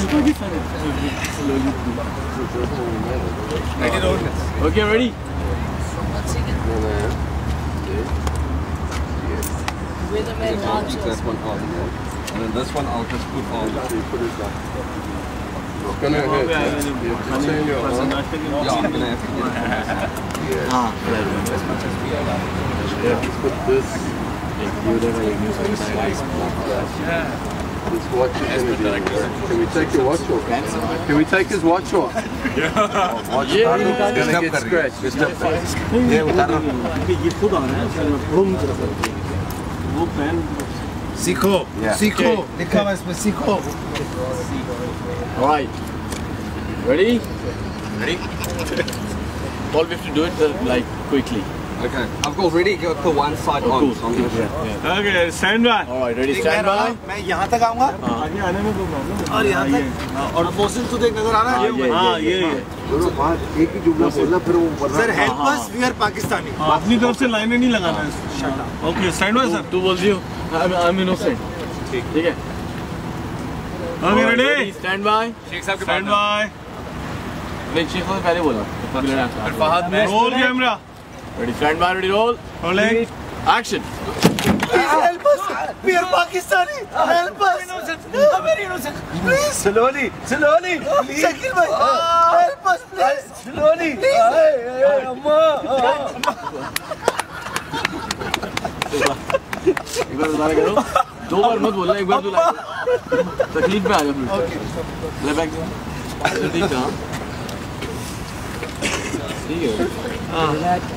Okay, ready? This one out, and then this one I'll just put on. Put it down. It's gonna hurt. You have to turn your arm. Yeah, I'm gonna have to get it. Let's put this. This watch is gonna be. Can we take your watch off? Can we take his watch off? Yeah. Watch is gonna get scratched. सीखो सीखो लिखा हुआ इसमें सीखो Alright. Ready? Ready? All we have to do it like quickly. Okay. I've already got the one side on. So Okay, stand by. Alright, ready? Stand by. मैं यहाँ तक आऊँगा आगे आने में कोई प्रॉब्लम और यहाँ तक और मोहसिन तुझे नजर आ रहा है हाँ ये दोनों बात एक ही जुमला बोलना फिर वो sir help us we are Pakistani अपनी तरफ से लाइनें नहीं लगाना है ओके स्टैंड बाय सर तू बोल दियो आई एम इनोसेंट ठीक है okay ready stand by Sheikh साहब के स्टैंड बाय नहीं शेख साहब पहले बोला फिर फहद ने roll camera ready stand by ready roll rolling action help us we are Pakistani help us I'm very innocent please slowly Shakil bhai help us please slowly amma एक बार दोबारा करो दो बार मत बोलना एक बार तो तकलीफ में आ जा फिर ले बैक ठीक है ठीक है